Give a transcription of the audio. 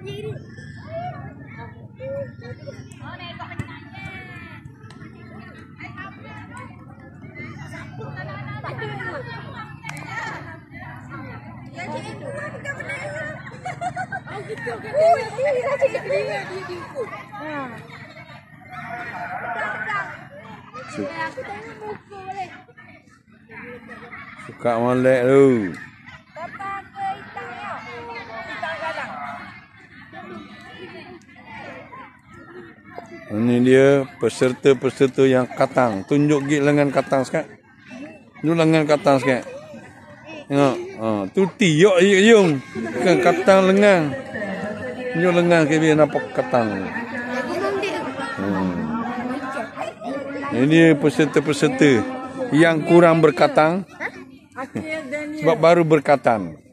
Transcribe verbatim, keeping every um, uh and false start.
Suka molek tu. Ini dia peserta-peserta yang katang. Tunjuk gig lengan katang sikit. Tu lengan katang sikit. Tengok. Ha, tu tiok yung. Bukan katang lengan. Tunjuk lengan ke biar nampak katang. Hmm. Ini dia peserta-peserta yang kurang berkatang. Sebab baru berkatan.